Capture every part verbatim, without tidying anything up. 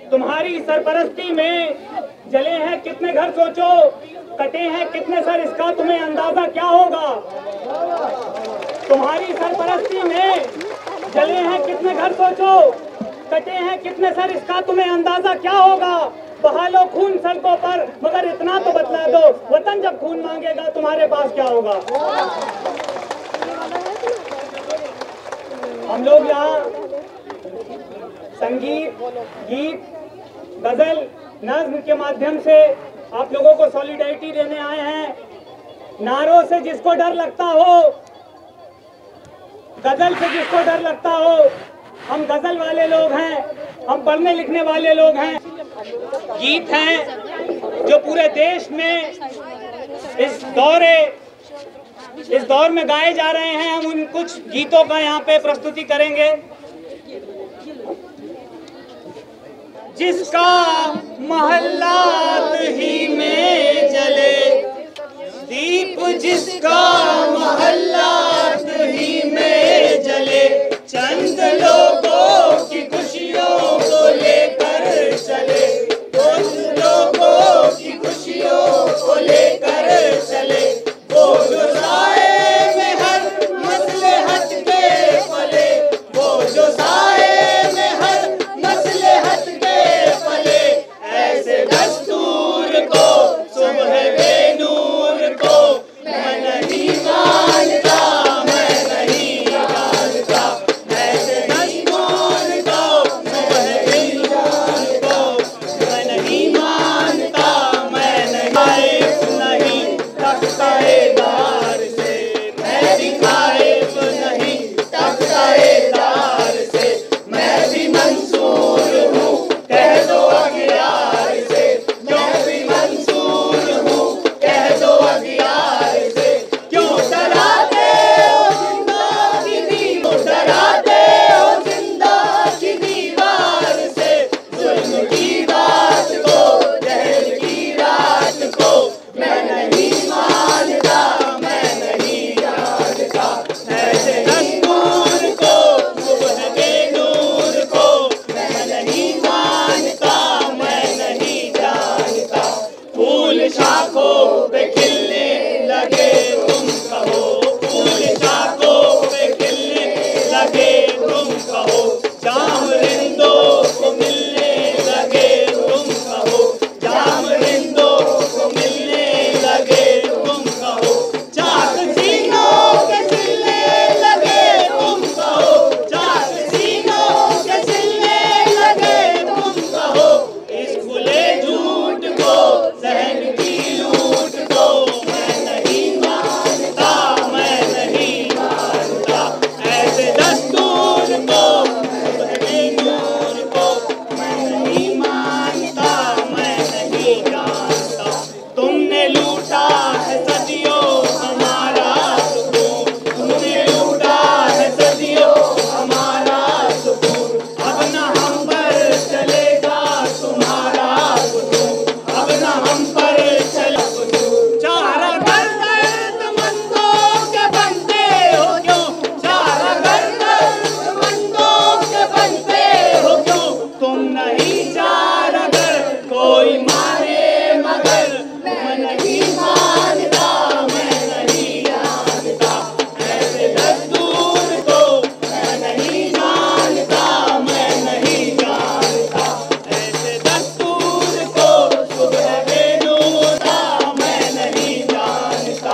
तुम्हारी सरपरस्ती में जले हैं कितने घर सोचो, कटे हैं कितने सर इसका तुम्हें अंदाजा क्या होगा। तुम्हारी सरपरस्ती में जले हैं कितने घर सोचो, कटे हैं कितने सर इसका तुम्हें अंदाजा क्या होगा। बहा लो खून सड़कों पर मगर इतना तो बतला दो, वतन जब खून मांगेगा तुम्हारे पास क्या होगा। हम लोग यहाँ संगीत, गीत, गजल, नज्म के माध्यम से आप लोगों को सॉलिडारिटी देने आए हैं। नारों से जिसको डर लगता हो, गजल से जिसको डर लगता हो, हम गजल वाले लोग हैं, हम पढ़ने लिखने वाले लोग हैं। गीत हैं जो पूरे देश में इस दौरे इस दौर में गाए जा रहे हैं। हम उन कुछ गीतों का यहाँ पे प्रस्तुति करेंगे। जिसका महल्लात ही में जले दीप, जिसका महल्लात ही में जले, चंद लोगों की खुशियों को लेकर चले, उन लोगों की खुशियों को लेकर चले। वो जो साए में हर मसलहत के पले, वो जो साए में हर मसलहत के पले, ऐसे दस्तूर को सुबह बेनूर को मैं नहीं मानता, मैं नहीं मानता। ऐसे दस्तूर को सुबह बेनूर को मैं नहीं मानता, मैं नहीं तख्ताएदार से, मैं भी खाइफ नहीं तख्ताएदार से, मैं भी मंसूर हूँ कह दो अगियार से, मैं भी मंसूर हूँ कह दो अगियार से। क्यों डराते हो जिंदा की दीवार, डराते हो जिंदा की दीवार से, जुल्म की रात को, जहर की रात को मैं नहीं मानता, मैं नहीं जानता। ऐसे दस्तूर को सुबह के नूर को मैं नहीं मानता, मैं नहीं जानता। फूल शाखों पे खिलने लगे तुम कहो, फूल शाखों पे खिलने लगे तुम कहो, जाम रिंदों को मिलने लगे तुम कहो, जाम रिंदों को मिलने लगे तुम कहो, चाक सीनों के सिलने लगे तुम कहो, चाक सीनों के सिलने लगे तुम कहो। इस खुले झूठ को, सहन की लूट को मैं नहीं मानता, मैं नहीं मानता। ऐसे दस्तूर को, नूर को मैं नहीं मानता, मैं नहीं जानता। तुमने लूटा है सदियों हमारा सुकून, तुमने लूटा है सदियों हमारा सुकून, अब न हम पर चलेगा तुम्हारा सुकून, अब न हम पर चलेगा सुकून। चारा घर दर्दमंदों के बनते हो क्यों, चारा घर दर्दमंदों के बनते हो क्यों, तुम नहीं चारा घर कोई मारे मगर मैं नहीं मानता, मैं नहीं जानता। ऐसे दस्तूर को मैं नहीं जानता, मैं नहीं जानता। ऐसे दस्तूर को सुबह बेनूर मैं नहीं जानता।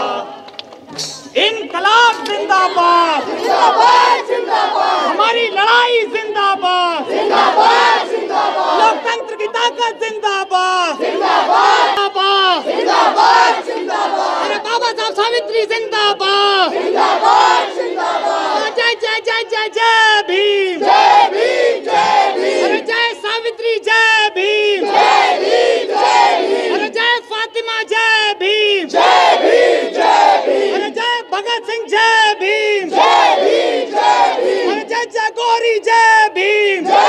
इनकलाब जिंदाबाद, जिंदाबाद जिंदाबाद, हमारी लड़ाई जिंदाबाद, जिंदाबाद जिंदाबाद, लोकतंत्र की ताकत जिंदाबाद, जिंदाबाद जिंदाबाद जिंदाबाद, अरे बाबा साहब सावित्री जिंदाबाद, जिंदाबाद जिंदाबाद, जय जय जय जय जय भीम, जय भीम जय भीम, अरे जय सावित्री जय भीम, जय भीम जय भीम, अरे जय फातिमा जय भीम, जय भीम जय भीम, अरे जय भगत सिंह जय भीम, जय भीम जय भीम, अरे जय जय गौरी जय भीम, जय